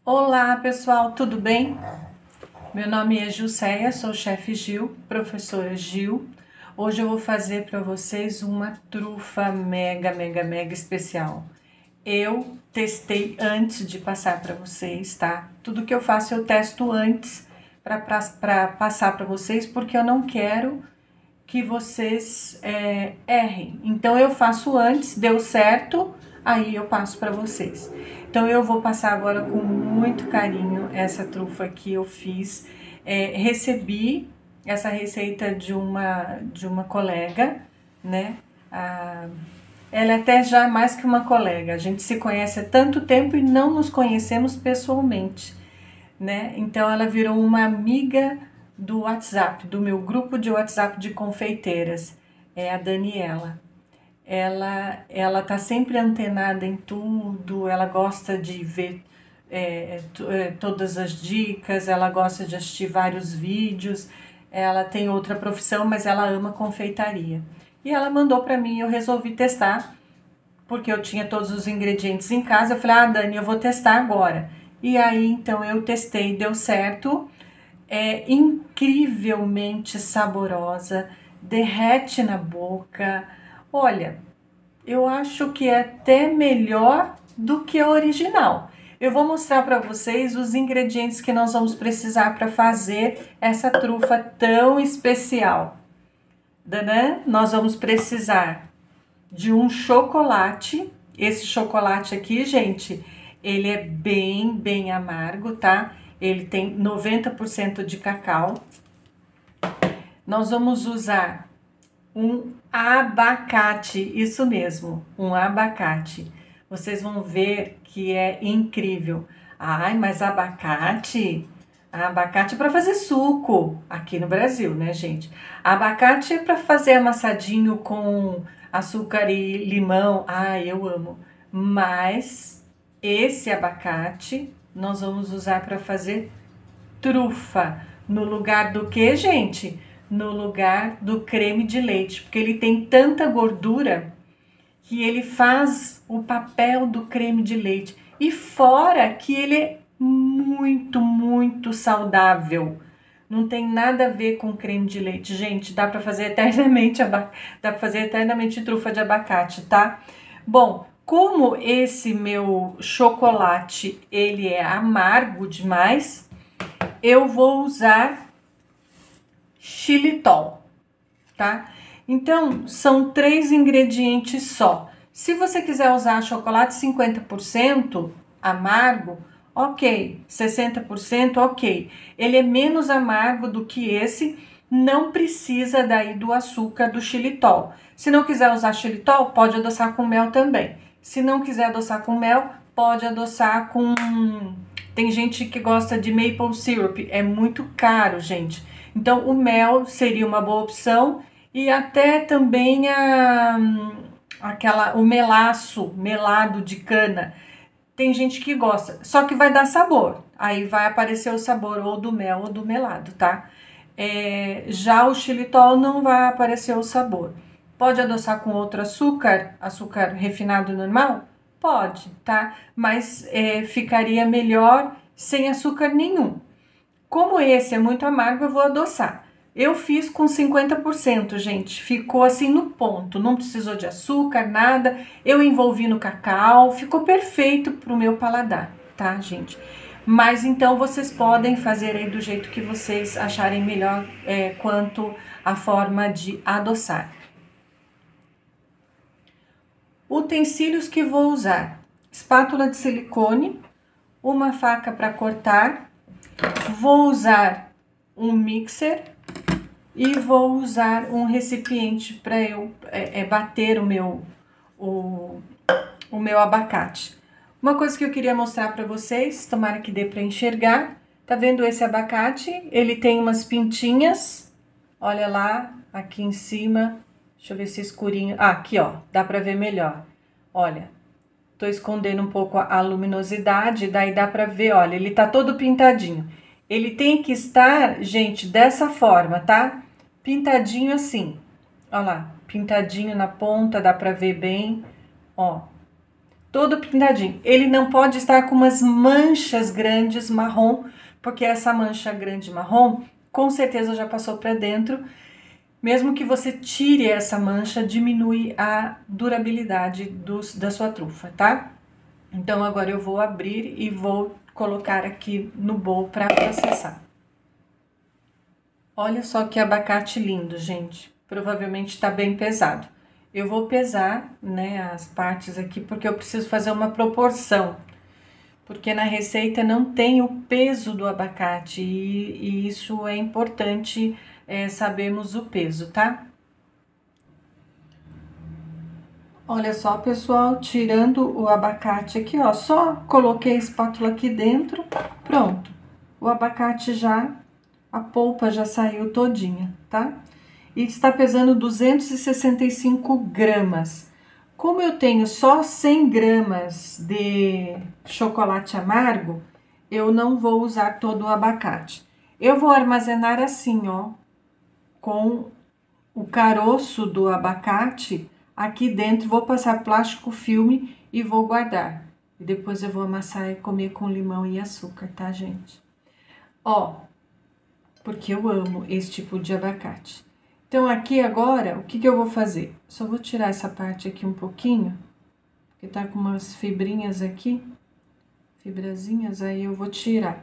Olá pessoal, tudo bem? Meu nome é Jusceia, sou chefe Gil, professora Gil. Hoje eu vou fazer para vocês uma trufa mega especial. Eu testei antes de passar para vocês, tá? Tudo que eu faço eu testo antes para passar para vocês, porque eu não quero que vocês errem. Então eu faço antes, deu certo, aí eu passo para vocês. Então eu vou passar agora com muito carinho essa trufa que eu fiz. Recebi essa receita de uma colega, né? Ela é até já mais que uma colega. A gente se conhece há tanto tempo e não nos conhecemos pessoalmente, né? Então ela virou uma amiga do WhatsApp, do meu grupo de WhatsApp de confeiteiras, é a Daniela. Ela tá sempre antenada em tudo, ela gosta de ver todas as dicas, ela gosta de assistir vários vídeos, ela tem outra profissão, mas ela ama confeitaria. E ela mandou para mim, eu resolvi testar, porque eu tinha todos os ingredientes em casa. Eu falei, Dani, eu vou testar agora. E aí, então, eu testei, deu certo. É incrivelmente saborosa, derrete na boca. Olha, eu acho que é até melhor do que a original. Eu vou mostrar para vocês os ingredientes que nós vamos precisar para fazer essa trufa tão especial. Danã, nós vamos precisar de um chocolate. Esse chocolate aqui, gente, ele é bem amargo, tá? Ele tem 90% de cacau. Nós vamos usar um abacate, isso mesmo, um abacate. Vocês vão ver que é incrível. Ai, mas abacate é para fazer suco aqui no Brasil, né, gente? Abacate é para fazer amassadinho com açúcar e limão. Ai, eu amo. Mas esse abacate nós vamos usar para fazer trufa. No lugar do que, gente? No lugar do creme de leite, porque ele tem tanta gordura que ele faz o papel do creme de leite. E fora que ele é muito saudável. Não tem nada a ver com creme de leite, gente. Dá para fazer eternamente trufa de abacate, tá? Bom, como esse meu chocolate ele é amargo demais, eu vou usar xilitol, tá? Então, são 3 ingredientes só. Se você quiser usar chocolate 50% amargo, ok. 60%, ok. Ele é menos amargo do que esse, não precisa daí do açúcar do xilitol. Se não quiser usar xilitol, pode adoçar com mel também. Se não quiser adoçar com mel, pode adoçar com... Tem gente que gosta de maple syrup, é muito caro, gente. Então, o mel seria uma boa opção e até também o melado de cana. Tem gente que gosta, só que vai dar sabor. Aí vai aparecer o sabor ou do mel ou do melado, tá? Já o xilitol não vai aparecer o sabor. Pode adoçar com outro açúcar, açúcar refinado normal? Pode, tá? Mas ficaria melhor sem açúcar nenhum. Como esse é muito amargo, eu vou adoçar. Eu fiz com 50%, gente. Ficou assim no ponto. Não precisou de açúcar, nada. Eu envolvi no cacau. Ficou perfeito pro meu paladar, tá, gente? Mas então vocês podem fazer aí do jeito que vocês acharem melhor quanto à forma de adoçar. Utensílios que vou usar: espátula de silicone, uma faca para cortar, vou usar um mixer e vou usar um recipiente para eu bater o meu abacate. Uma coisa que eu queria mostrar para vocês, tomara que dê para enxergar. Tá vendo esse abacate? Ele tem umas pintinhas, olha lá, aqui em cima. Deixa eu ver se é escurinho. Ah, aqui, ó, dá para ver melhor. Olha, tô escondendo um pouco a luminosidade, daí dá para ver, olha, ele tá todo pintadinho. Ele tem que estar, gente, dessa forma, tá? Pintadinho assim. Olha lá, pintadinho na ponta, dá para ver bem, ó. todo pintadinho. Ele não pode estar com umas manchas grandes marrom, porque essa mancha grande marrom, com certeza já passou para dentro. Mesmo que você tire essa mancha, diminui a durabilidade da sua trufa, tá? Então, agora eu vou abrir e vou colocar aqui no bowl para processar. Olha só que abacate lindo, gente. Provavelmente tá bem pesado. Eu vou pesar, né, as partes aqui, porque eu preciso fazer uma proporção. Porque na receita não tem o peso do abacate e isso é importante, sabermos o peso, tá? Olha só, pessoal, tirando o abacate aqui, ó, só coloquei a espátula aqui dentro, pronto. O abacate já, a polpa já saiu todinha, tá? E está pesando 265 gramas. Como eu tenho só 100 gramas de chocolate amargo, eu não vou usar todo o abacate. Eu vou armazenar assim, ó, com o caroço do abacate aqui dentro, vou passar plástico filme e vou guardar. E depois eu vou amassar e comer com limão e açúcar, tá, gente? Ó, porque eu amo esse tipo de abacate. Então, aqui agora, o que que eu vou fazer? Só vou tirar essa parte aqui um pouquinho, porque tá com umas fibrinhas aqui, fibrazinhas, aí eu vou tirar.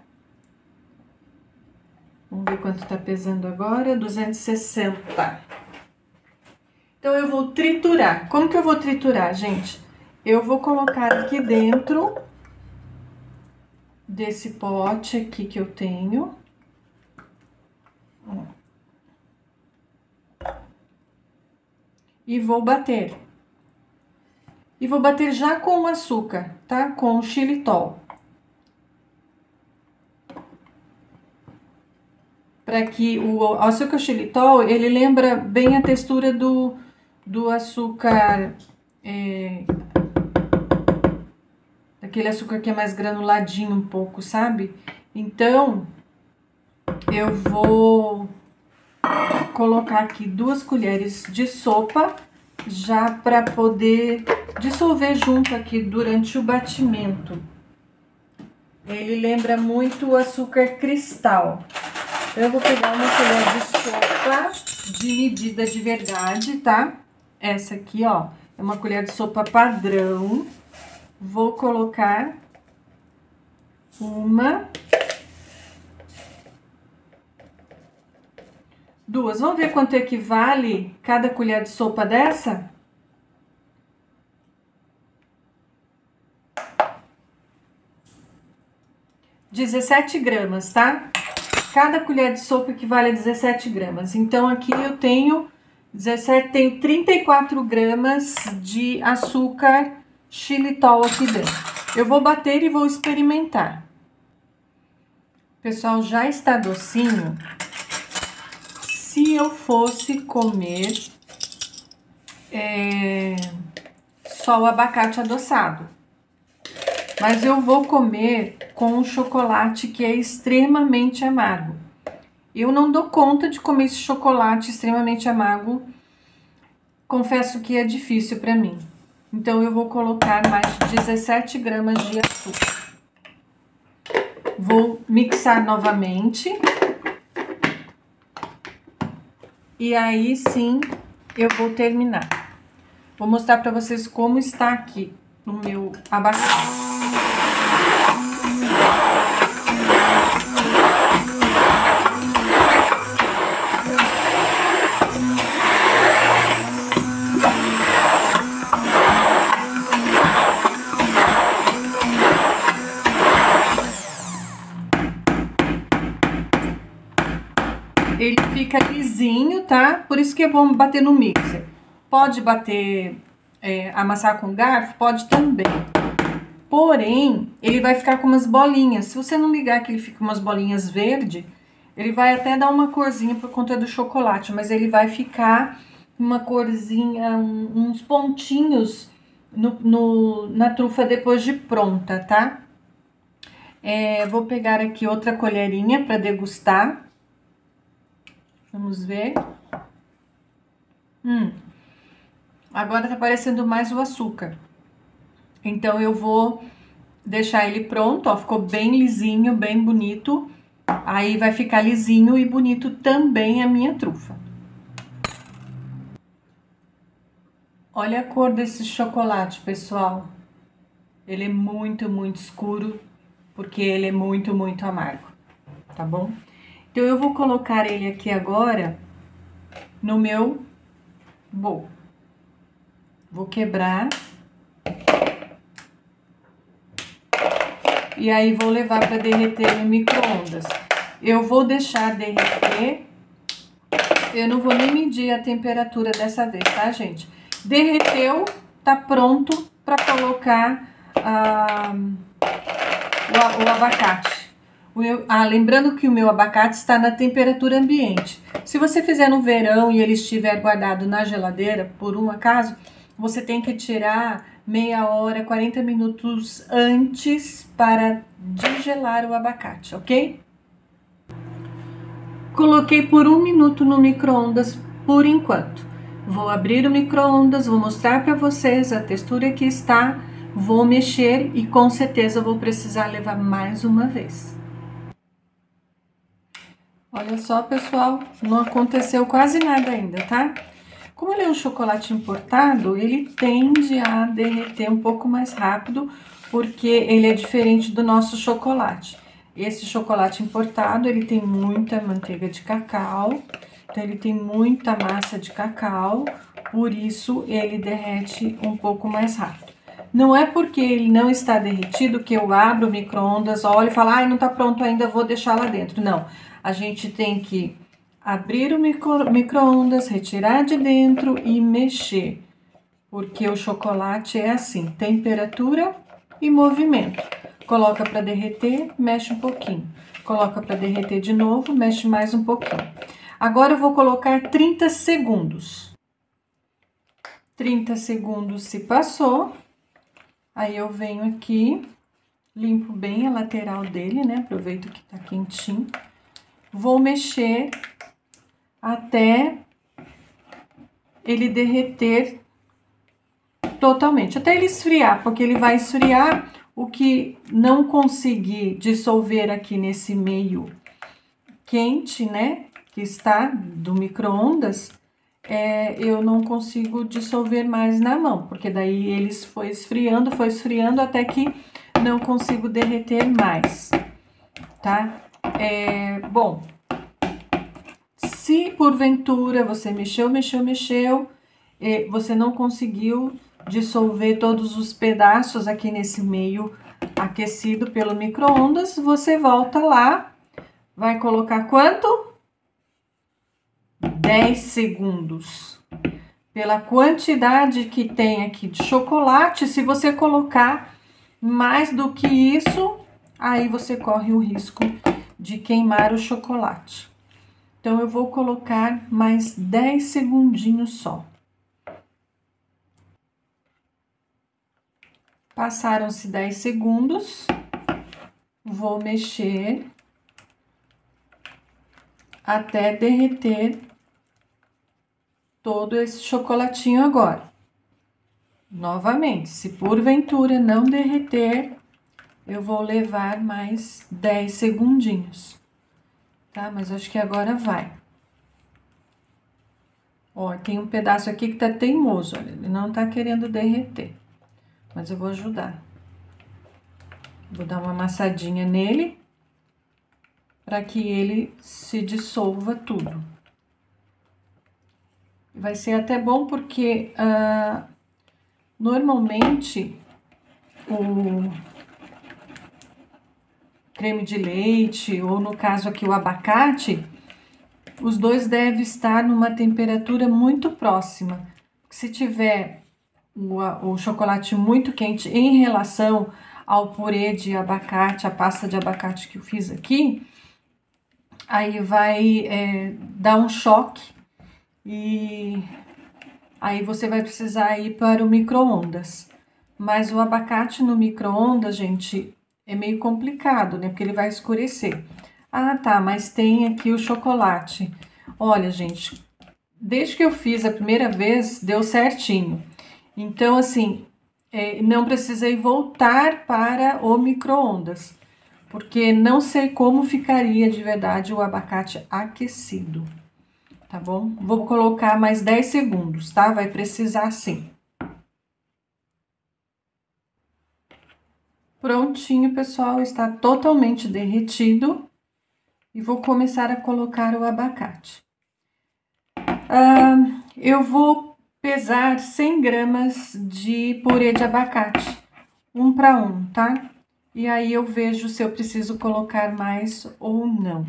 Vamos ver quanto tá pesando agora, 260. Então, eu vou triturar. Como que eu vou triturar, gente? Eu vou colocar aqui dentro desse pote aqui que eu tenho. Ó. E vou bater. E vou bater já com o açúcar, tá? Com o xilitol. Para que o açúcar xilitol, ele lembra bem a textura do açúcar, daquele açúcar que é mais granuladinho um pouco, sabe? Então, eu vou colocar aqui 2 colheres de sopa, já para poder dissolver junto aqui durante o batimento. Ele lembra muito o açúcar cristal. Eu vou pegar uma colher de sopa de medida de verdade, tá? Essa aqui, ó, é uma colher de sopa padrão. Vou colocar uma, 2. Vamos ver quanto equivale cada colher de sopa dessa? (17 gramas, tá? Cada colher de sopa equivale a 17 gramas. Então, aqui eu tenho 17, tenho 34 gramas de açúcar xilitol aqui dentro. Eu vou bater e vou experimentar. Pessoal, já está docinho. Se eu fosse comer só o abacate adoçado. Mas eu vou comer com um chocolate que é extremamente amargo. Eu não dou conta de comer esse chocolate extremamente amargo. Confesso que é difícil para mim. Então, eu vou colocar mais 17 gramas de açúcar. Vou mixar novamente. E aí, sim, eu vou terminar. Vou mostrar para vocês como está aqui no meu abacate. Ele fica lisinho, tá? Por isso que é bom bater no mixer. Pode bater, amassar com garfo? Pode também. Porém, ele vai ficar com umas bolinhas. Se você não ligar que ele fica umas bolinhas verde, ele vai até dar uma corzinha por conta do chocolate, mas ele vai ficar uma corzinha, uns pontinhos na trufa depois de pronta, tá? Vou pegar aqui outra colherinha para degustar. Vamos ver. Agora tá parecendo mais o açúcar. Então eu vou deixar ele pronto, ó, ficou bem lisinho, bem bonito. Aí vai ficar lisinho e bonito também a minha trufa. Olha a cor desse chocolate, pessoal. Ele é muito, muito escuro, porque ele é muito, muito amargo, tá bom? Então eu vou colocar ele aqui agora no meu bowl. Vou quebrar. E aí vou levar para derreter no micro-ondas. Eu vou deixar derreter. Eu não vou nem medir a temperatura dessa vez, tá, gente? Derreteu, tá pronto para colocar o abacate. Lembrando que o meu abacate está na temperatura ambiente. Se você fizer no verão e ele estiver guardado na geladeira, por um acaso, você tem que tirar meia hora, 40 minutos antes para desgelar o abacate, ok? Coloquei por 1 minuto no micro-ondas por enquanto. Vou abrir o micro-ondas, vou mostrar para vocês a textura que está, vou mexer e com certeza vou precisar levar mais uma vez. Olha só, pessoal, não aconteceu quase nada ainda, tá? Como ele é um chocolate importado, ele tende a derreter um pouco mais rápido, porque ele é diferente do nosso chocolate. Esse chocolate importado, ele tem muita manteiga de cacau, então ele tem muita massa de cacau, por isso ele derrete um pouco mais rápido. Não é porque ele não está derretido que eu abro o micro-ondas, olho e falo, ai, não tá pronto ainda, vou deixar lá dentro. Não, a gente tem que abrir o micro-ondas, retirar de dentro e mexer, porque o chocolate é assim, temperatura e movimento. Coloca para derreter, mexe um pouquinho. Coloca para derreter de novo, mexe mais um pouquinho. Agora eu vou colocar 30 segundos. 30 segundos se passou. Aí eu venho aqui, limpo bem a lateral dele, né? Aproveito que tá quentinho. Vou mexer até ele derreter totalmente, até ele esfriar, porque ele vai esfriar. O que não conseguir dissolver aqui nesse meio quente, né, que está do micro-ondas, eu não consigo dissolver mais na mão, porque daí eles foi esfriando até que não consigo derreter mais, tá? Bom, se porventura você mexeu, você não conseguiu dissolver todos os pedaços aqui nesse meio aquecido pelo micro-ondas, você volta lá, vai colocar quanto? 10 segundos. Pela quantidade que tem aqui de chocolate, se você colocar mais do que isso, aí você corre o risco de queimar o chocolate. Então, eu vou colocar mais 10 segundinhos só. Passaram-se 10 segundos, vou mexer até derreter todo esse chocolatinho agora. Novamente, se porventura não derreter, eu vou levar mais 10 segundinhos, tá? Mas acho que agora vai. Ó, tem um pedaço aqui que tá teimoso, olha, ele não tá querendo derreter. Mas eu vou ajudar. Vou dar uma amassadinha nele para que ele se dissolva tudo. Vai ser até bom porque normalmente o creme de leite, ou no caso aqui o abacate, os dois devem estar numa temperatura muito próxima. Se tiver o chocolate muito quente em relação ao purê de abacate, a pasta de abacate que eu fiz aqui, aí vai dar um choque e aí você vai precisar ir para o micro-ondas. Mas o abacate no micro-ondas, gente, é meio complicado, né? Porque ele vai escurecer. Ah, tá, mas tem aqui o chocolate. Olha, gente, desde que eu fiz a primeira vez, deu certinho. Então, assim, não precisei voltar para o micro-ondas, porque não sei como ficaria de verdade o abacate aquecido, tá bom? Vou colocar mais 10 segundos, tá? Vai precisar sim. Prontinho, pessoal, está totalmente derretido e vou começar a colocar o abacate. Eu vou pesar 100 gramas de purê de abacate, 1 para 1, tá? E aí eu vejo se eu preciso colocar mais ou não.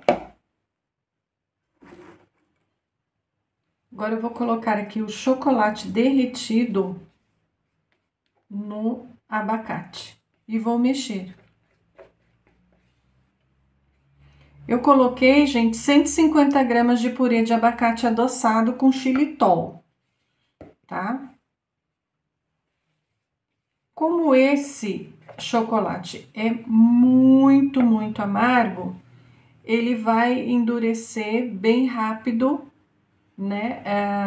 Agora eu vou colocar aqui o chocolate derretido no abacate e vou mexer. Eu coloquei, gente, 150 gramas de purê de abacate adoçado com xilitol, tá? Como esse chocolate é muito amargo, ele vai endurecer bem rápido, né?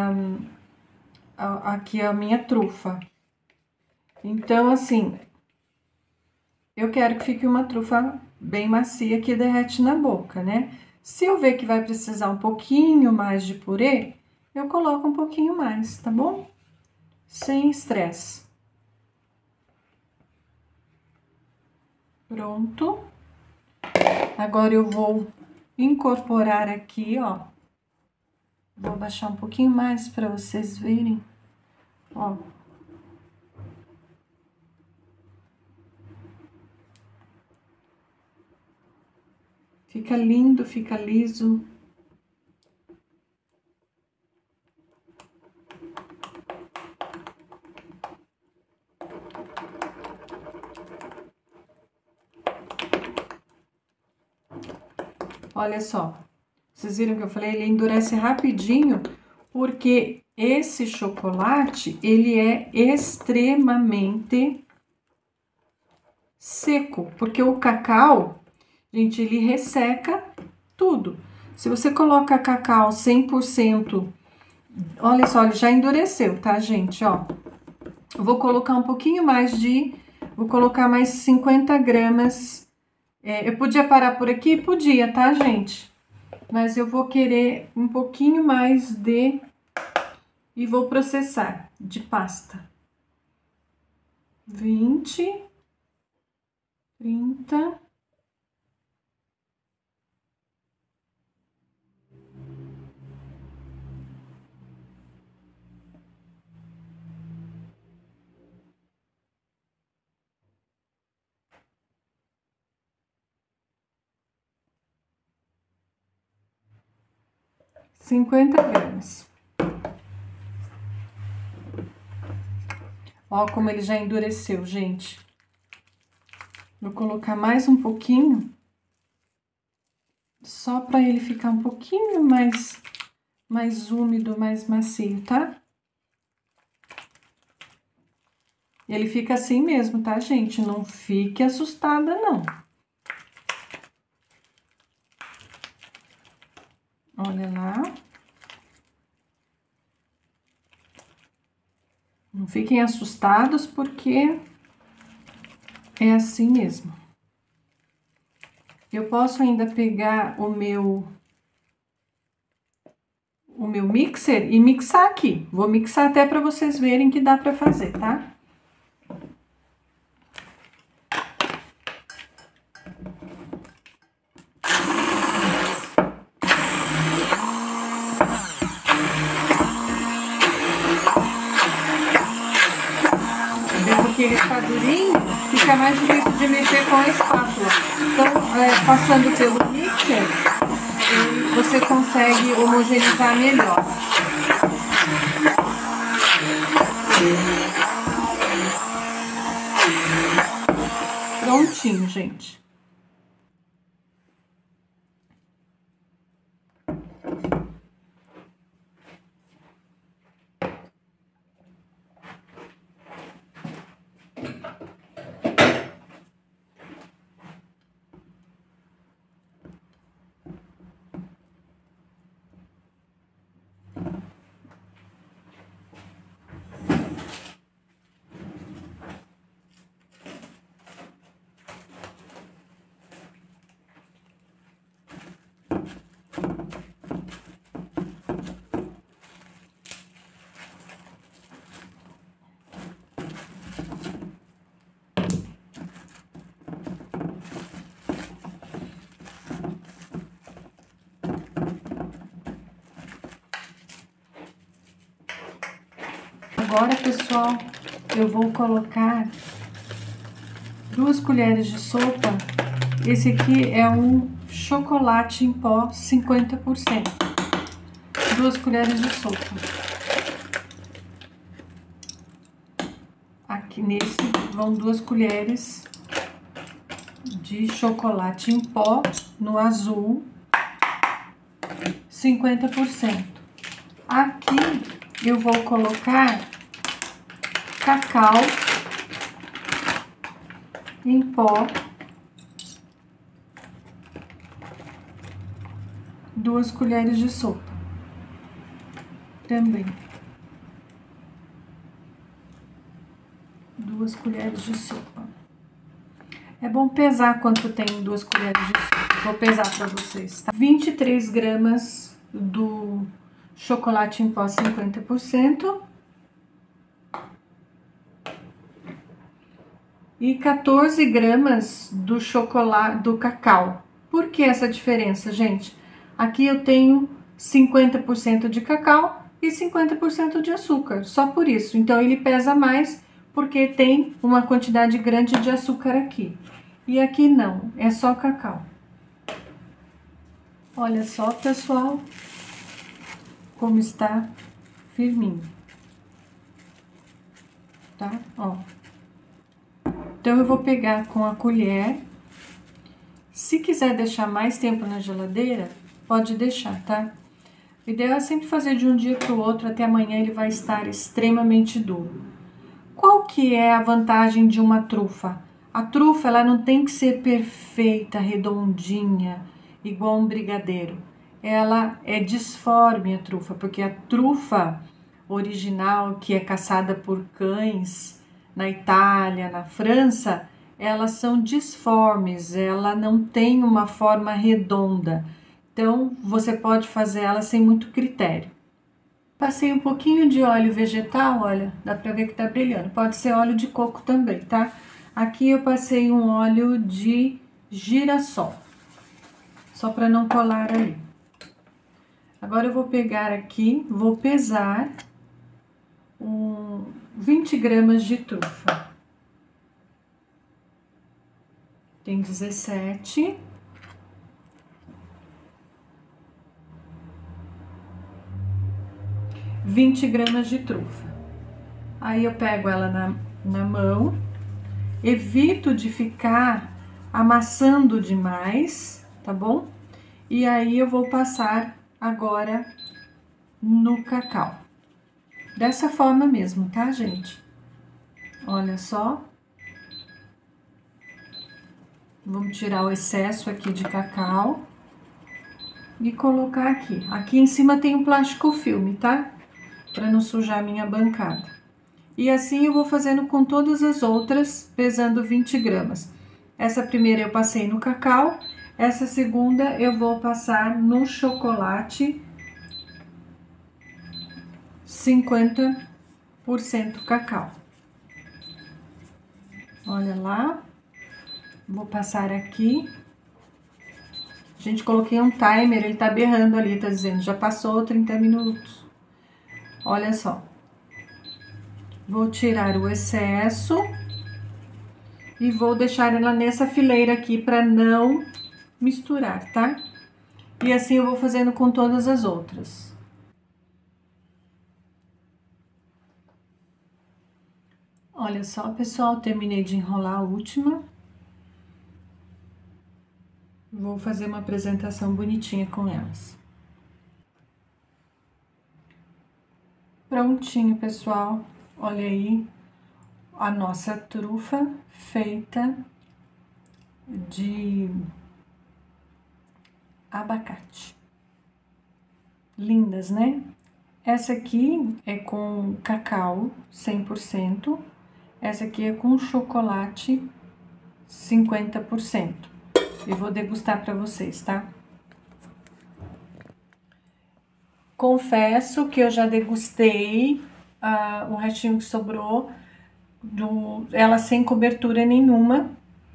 Aqui a minha trufa. Então, assim, eu quero que fique uma trufa bem macia que derrete na boca, né? Se eu ver que vai precisar um pouquinho mais de purê, eu coloco um pouquinho mais, tá bom? Sem estresse. Pronto. Agora eu vou incorporar aqui, ó. Vou baixar um pouquinho mais para vocês verem, ó. Fica lindo, fica liso. Olha só, vocês viram que eu falei? Ele endurece rapidinho, porque esse chocolate, ele é extremamente seco, porque o cacau, gente, ele resseca tudo. Se você coloca cacau 100%, olha só, ele já endureceu, tá, gente, ó. Eu vou colocar um pouquinho mais vou colocar mais 50 gramas. Eu podia parar por aqui? Podia, tá, gente? Mas eu vou querer um pouquinho mais e vou processar de pasta. 20, 30. R$ 50. Ó, como ele já endureceu, gente. Vou colocar mais um pouquinho, só para ele ficar um pouquinho mais úmido, mais macio, tá? Ele fica assim mesmo, tá, gente? Não fique assustada, não. Olha lá. Não fiquem assustados, porque é assim mesmo. Eu posso ainda pegar o meu mixer e mixar aqui. Vou mixar até para vocês verem que dá para fazer, tá? Porque ele tá durinho, fica mais difícil de mexer com a espátula. Então, passando pelo mixer, você consegue homogeneizar melhor. Prontinho, gente. Agora, pessoal, eu vou colocar 2 colheres de sopa. Esse aqui é um chocolate em pó 50%. 2 colheres de sopa. Aqui nesse vão 2 colheres de chocolate em pó no azul 50%. Aqui eu vou colocar cacau em pó 2 colheres de sopa também. 2 colheres de sopa. É bom pesar quanto tem 2 colheres de sopa. Vou pesar para vocês, tá? 23 gramas do chocolate em pó 50% e 14 gramas do chocolate do cacau. Por que essa diferença, gente? Aqui eu tenho 50% de cacau e 50% de açúcar, só por isso. Então ele pesa mais porque tem uma quantidade grande de açúcar aqui. E aqui não, é só cacau. Olha só, pessoal, como está firminho, tá? Ó. Então eu vou pegar com a colher. Se quiser deixar mais tempo na geladeira, pode deixar, tá? O ideal é sempre fazer de um dia para o outro, até amanhã ele vai estar extremamente duro. Qual que é a vantagem de uma trufa? A trufa, ela não tem que ser perfeita, redondinha, igual um brigadeiro. Ela é disforme, a trufa, porque a trufa original, que é caçada por cães na Itália, na França, elas são disformes, ela não tem uma forma redonda. Então, você pode fazer ela sem muito critério. Passei um pouquinho de óleo vegetal, olha, dá pra ver que tá brilhando. Pode ser óleo de coco também, tá? Aqui eu passei um óleo de girassol, só para não colar ali. Agora eu vou pegar aqui, vou pesar 20 gramas de trufa. Tem 17. (20 gramas de trufa. Aí eu pego ela na mão, evito de ficar amassando demais, tá bom? E aí eu vou passar agora no cacau. Dessa forma mesmo, tá, gente? Olha só. Vamos tirar o excesso aqui de cacau e colocar aqui. Aqui em cima tem um plástico filme, tá? Para não sujar a minha bancada. E assim eu vou fazendo com todas as outras, pesando 20 gramas. Essa primeira eu passei no cacau, essa segunda eu vou passar no chocolate 50% cacau. Olha lá, vou passar aqui. Gente, coloquei um timer, ele tá berrando ali, tá dizendo, já passou 30 minutos. Olha só. Vou tirar o excesso e vou deixar ela nessa fileira aqui para não misturar, tá? E assim eu vou fazendo com todas as outras. Olha só, pessoal, terminei de enrolar a última. Vou fazer uma apresentação bonitinha com elas. Prontinho, pessoal. Olha aí a nossa trufa feita de abacate. Lindas, né? Essa aqui é com cacau 100%. Essa aqui é com chocolate 50%. Eu vou degustar para vocês, tá? Confesso que eu já degustei o restinho que sobrou, ela sem cobertura nenhuma.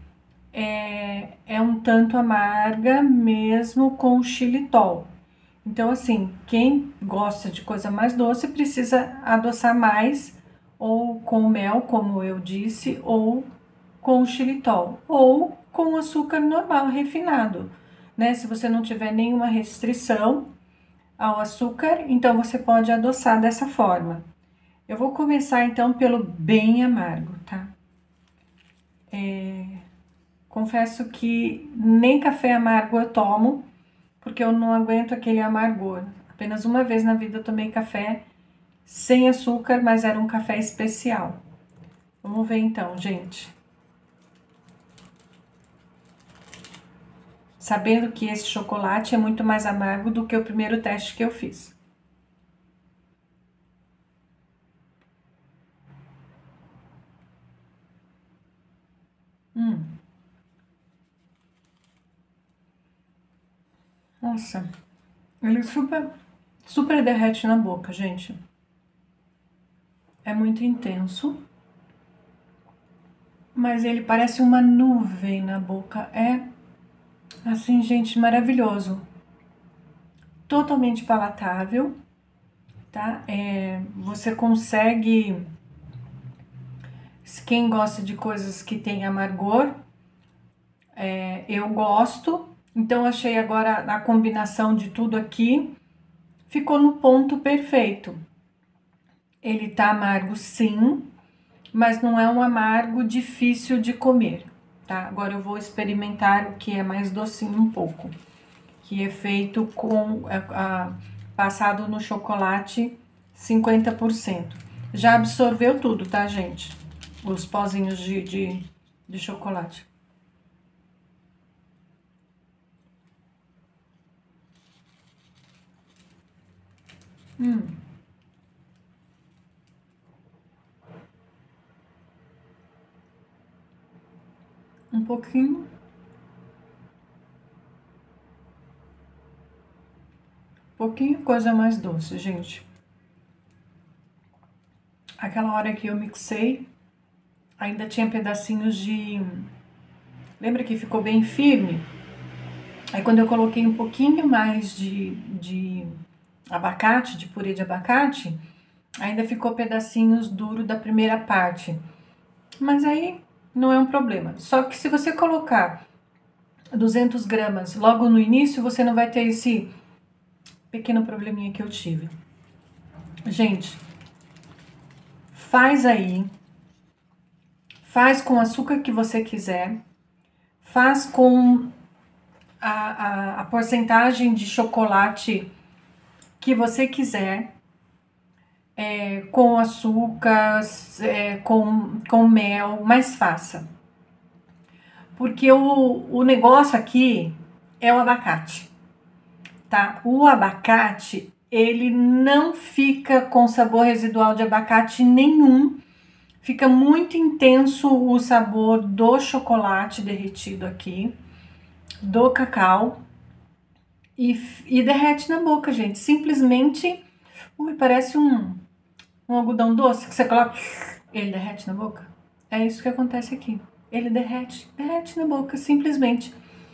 É um tanto amarga, mesmo com xilitol. Então, assim, quem gosta de coisa mais doce precisa adoçar mais ou com mel, como eu disse, ou com xilitol, ou com açúcar normal, refinado, né? Se você não tiver nenhuma restrição ao açúcar, então você pode adoçar dessa forma. Eu vou começar então pelo bem amargo, tá? Confesso que nem café amargo eu tomo, porque eu não aguento aquele amargor. Apenas uma vez na vida eu tomei café sem açúcar, mas era um café especial. Vamos ver então, gente. Sabendo que esse chocolate é muito mais amargo do que o primeiro teste que eu fiz. Nossa, ele super derrete na boca, gente. É muito intenso, mas ele parece uma nuvem na boca. É assim, gente, maravilhoso. Totalmente palatável, tá? Você consegue, quem gosta de coisas que tem amargor, eu gosto. Então achei agora a combinação de tudo aqui ficou no ponto perfeito. Ele tá amargo sim, mas não é um amargo difícil de comer, tá? Agora eu vou experimentar o que é mais docinho um pouco, que é feito com passado no chocolate 50%. Já absorveu tudo, tá, gente? Os pozinhos de chocolate. Um pouquinho coisa mais doce, gente. Aquela hora que eu mixei, ainda tinha pedacinhos de... Lembra que ficou bem firme? Aí quando eu coloquei um pouquinho mais de abacate, de purê de abacate, ainda ficou pedacinhos duros da primeira parte. Mas aí não é um problema. Só que se você colocar 200 gramas logo no início, você não vai ter esse pequeno probleminha que eu tive. Gente, faz aí. Faz com o açúcar que você quiser. Faz com a porcentagem de chocolate que você quiser. Com açúcar, com mel, mas faça. Porque o negócio aqui é o abacate, tá? O abacate, ele não fica com sabor residual de abacate nenhum. Fica muito intenso o sabor do chocolate derretido aqui, do cacau. E derrete na boca, gente. Simplesmente, parece um algodão doce que você coloca, ele derrete na boca. É isso que acontece aqui. Ele derrete na boca, simplesmente.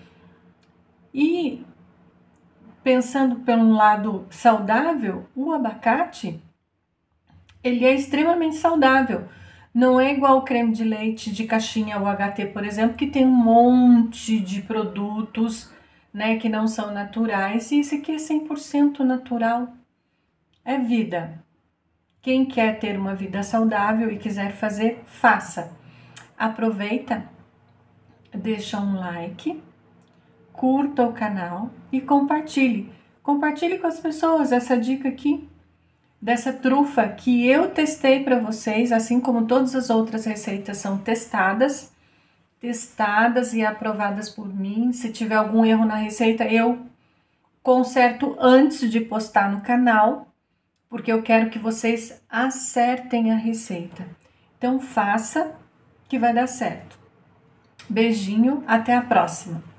E pensando pelo lado saudável, o abacate, ele é extremamente saudável. Não é igual o creme de leite de caixinha, o HT, por exemplo, que tem um monte de produtos, né, que não são naturais. E esse aqui é 100% natural. É vida. Quem quer ter uma vida saudável e quiser fazer, faça. Aproveita, deixa um like, curta o canal e compartilhe. Compartilhe com as pessoas essa dica aqui, dessa trufa que eu testei para vocês, assim como todas as outras receitas são testadas e aprovadas por mim. Se tiver algum erro na receita, eu conserto antes de postar no canal, porque eu quero que vocês acertem a receita. Então faça que vai dar certo. Beijinho, até a próxima!